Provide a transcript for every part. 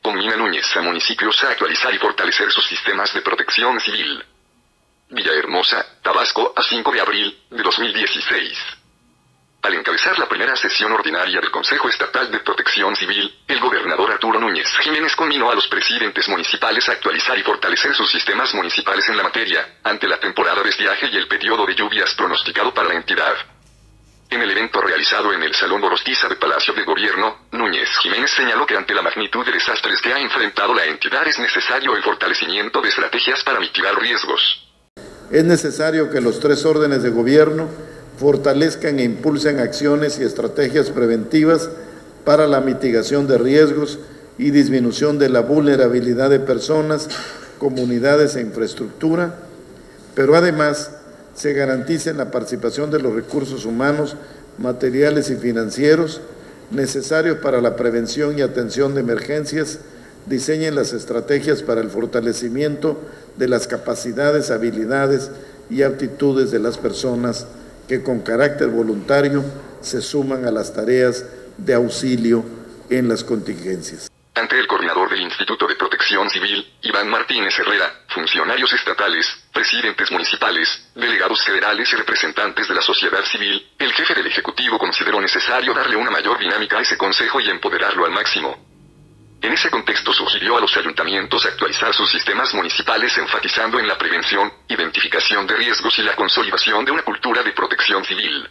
Comina Núñez a municipios a actualizar y fortalecer sus sistemas de protección civil. Villahermosa, Tabasco, a 5 de abril de 2016. Al encabezar la primera sesión ordinaria del Consejo Estatal de Protección Civil, el gobernador Arturo Núñez Jiménez conminó a los presidentes municipales a actualizar y fortalecer sus sistemas municipales en la materia, ante la temporada de estiaje y el periodo de lluvias pronosticado para la entidad. En el evento realizado en el Salón Gorostiza de Palacio de Gobierno, Núñez Jiménez señaló que ante la magnitud de desastres que ha enfrentado la entidad es necesario el fortalecimiento de estrategias para mitigar riesgos. Es necesario que los 3 órdenes de gobierno fortalezcan e impulsen acciones y estrategias preventivas para la mitigación de riesgos y disminución de la vulnerabilidad de personas, comunidades e infraestructura, pero además se garantice la participación de los recursos humanos, materiales y financieros necesarios para la prevención y atención de emergencias, diseñen las estrategias para el fortalecimiento de las capacidades, habilidades y aptitudes de las personas que con carácter voluntario se suman a las tareas de auxilio en las contingencias. Ante el coordinador del Instituto de Protección Civil, Iván Martínez Herrera, funcionarios estatales, presidentes municipales, delegados federales y representantes de la sociedad civil, el jefe del Ejecutivo consideró necesario darle una mayor dinámica a ese consejo y empoderarlo al máximo. En ese contexto sugirió a los ayuntamientos actualizar sus sistemas municipales enfatizando en la prevención, identificación de riesgos y la consolidación de una cultura de protección civil.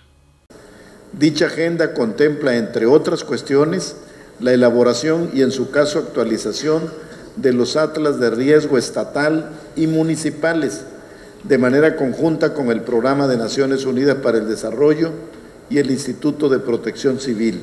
Dicha agenda contempla, entre otras cuestiones, la elaboración y en su caso actualización de los atlas de riesgo estatal y municipales, de manera conjunta con el Programa de Naciones Unidas para el Desarrollo y el Instituto de Protección Civil.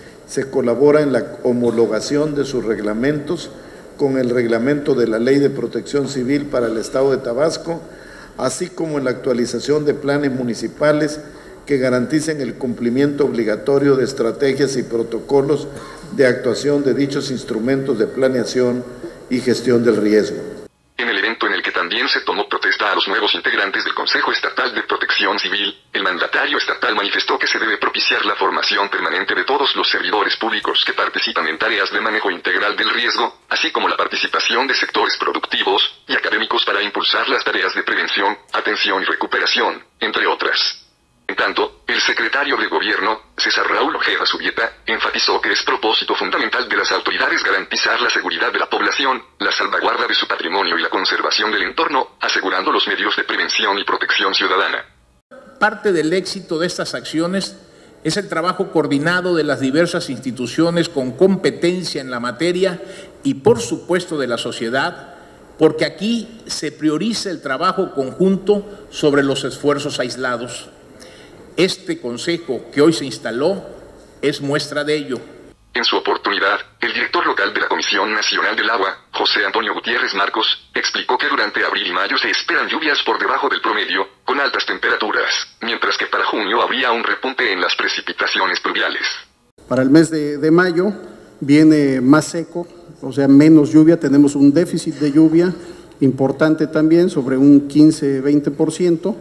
Se colabora en la homologación de sus reglamentos con el reglamento de la Ley de Protección Civil para el Estado de Tabasco, así como en la actualización de planes municipales que garanticen el cumplimiento obligatorio de estrategias y protocolos de actuación de dichos instrumentos de planeación y gestión del riesgo. En el evento en el que también se tomó protesta a los nuevos integrantes del Consejo Estatal de Protección Civil, el mandatario estatal manifestó que se debe propiciar la formación permanente de todos los servidores públicos que participan en tareas de manejo integral del riesgo, así como la participación de sectores productivos y académicos para impulsar las tareas de prevención, atención y recuperación, entre otras. En tanto, el secretario de Gobierno, César Raúl Ojeda Subieta, enfatizó que es propósito fundamental de las autoridades garantizar la seguridad de la población, la salvaguarda de su patrimonio y la conservación del entorno, asegurando los medios de prevención y protección ciudadana. Parte del éxito de estas acciones es el trabajo coordinado de las diversas instituciones con competencia en la materia y, por supuesto, de la sociedad, porque aquí se prioriza el trabajo conjunto sobre los esfuerzos aislados. Este consejo que hoy se instaló es muestra de ello. En su oportunidad, el director local de la Comisión Nacional del Agua, José Antonio Gutiérrez Marcos, explicó que durante abril y mayo se esperan lluvias por debajo del promedio, con altas temperaturas, mientras que para junio habría un repunte en las precipitaciones pluviales. Para el mes de mayo viene más seco, o sea, menos lluvia, tenemos un déficit de lluvia importante también, sobre un 15-20%,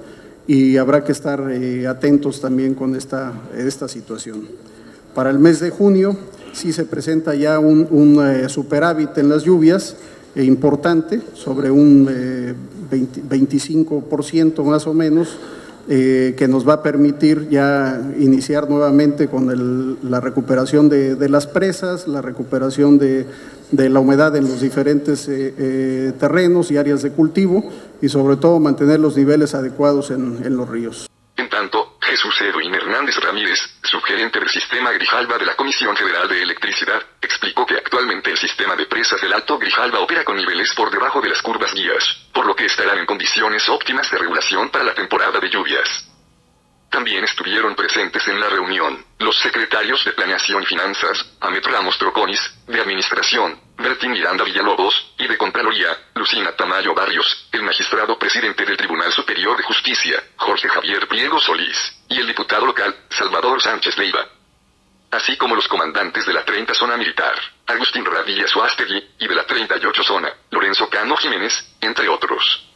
y habrá que estar atentos también con esta situación. Para el mes de junio sí se presenta ya un superávit en las lluvias importante, sobre un 25% más o menos, que nos va a permitir ya iniciar nuevamente con la recuperación de las presas, la recuperación de la humedad en los diferentes terrenos y áreas de cultivo, y sobre todo mantener los niveles adecuados en los ríos. En tanto, Jesús Edwin Hernández Ramírez, subgerente del sistema Grijalva de la Comisión Federal de Electricidad, explicó que actualmente el sistema de presas del Alto Grijalva opera con niveles por debajo de las curvas guías, por lo que estarán en condiciones óptimas de regulación para la temporada de lluvias. También estuvieron presentes en la reunión los secretarios de Planeación y Finanzas, Amet Ramos Troconis, de Administración, Bertín Miranda Villalobos, y de Contraloría, Lucina Tamayo Barrios, el magistrado presidente del Tribunal Superior de Justicia, Jorge Javier Pliego Solís, y el diputado local, Salvador Sánchez Leiva. Así como los comandantes de la 30 Zona Militar, Agustín Radilla Suástegui, y de la 38 Zona, Lorenzo Cano Jiménez, entre otros.